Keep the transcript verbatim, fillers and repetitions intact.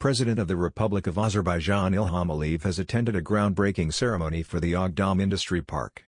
President of the Republic of Azerbaijan Ilham Aliyev has attended a groundbreaking ceremony for the Aghdam Industry Park.